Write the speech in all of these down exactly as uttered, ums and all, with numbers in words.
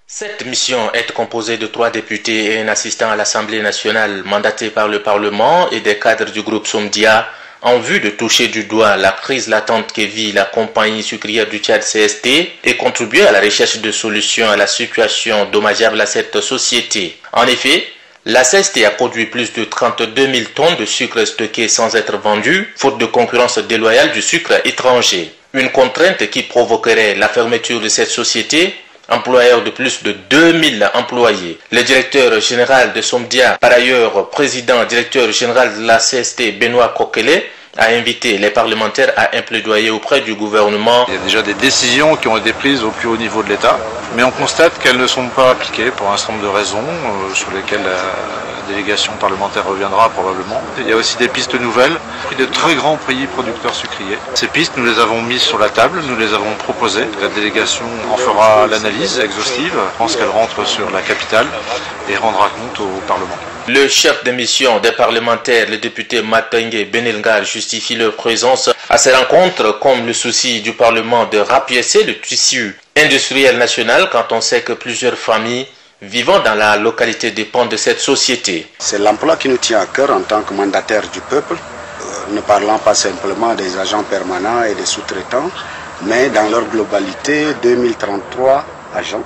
Cette mission est composée de trois députés et un assistant à l'Assemblée nationale mandaté par le Parlement et des cadres du groupe Somdia en vue de toucher du doigt la crise latente que vit la compagnie sucrière du Tchad C S T et contribuer à la recherche de solutions à la situation dommageable à cette société. En effet, la C S T a produit plus de trente-deux mille tonnes de sucre stocké sans être vendu, faute de concurrence déloyale du sucre étranger. Une contrainte qui provoquerait la fermeture de cette société, employeur de plus de deux mille employés. Le directeur général de Somdia, par ailleurs président directeur général de la C S T, Benoît Kokele, a invité les parlementaires à un plaidoyer auprès du gouvernement. Il y a déjà des décisions qui ont été prises au plus haut niveau de l'État, mais on constate qu'elles ne sont pas appliquées pour un certain nombre de raisons euh, sur lesquelles la délégation parlementaire reviendra probablement. Il y a aussi des pistes nouvelles, de très grands pays producteurs sucriers. Ces pistes, nous les avons mises sur la table, nous les avons proposées. La délégation en fera l'analyse exhaustive. Je pense qu'elle rentre sur la capitale et rendra compte au Parlement. Le chef de mission des parlementaires, le député Matengue Benelgar, justifie leur présence à ces rencontres comme le souci du Parlement de rapiécer le tissu industriel national quand on sait que plusieurs familles vivant dans la localité dépendent de cette société. C'est l'emploi qui nous tient à cœur en tant que mandataire du peuple, euh, ne parlant pas simplement des agents permanents et des sous-traitants, mais dans leur globalité, deux mille trente-trois agents.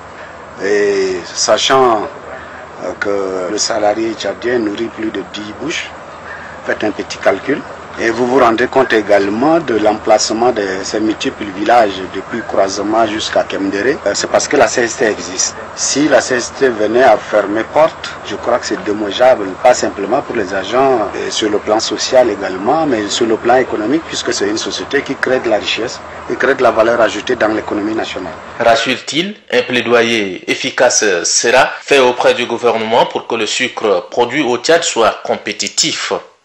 Et sachant que le salarié tchadien nourrit plus de dix bouches, faites un petit calcul. Et vous vous rendez compte également de l'emplacement de ces multiples villages depuis Croisement jusqu'à Kemdere. C'est parce que la C S T existe. Si la C S T venait à fermer porte, je crois que c'est dommageable, pas simplement pour les agents, et sur le plan social également, mais sur le plan économique, puisque c'est une société qui crée de la richesse et crée de la valeur ajoutée dans l'économie nationale. Rassure-t-il, un plaidoyer efficace sera fait auprès du gouvernement pour que le sucre produit au Tchad soit compétitif.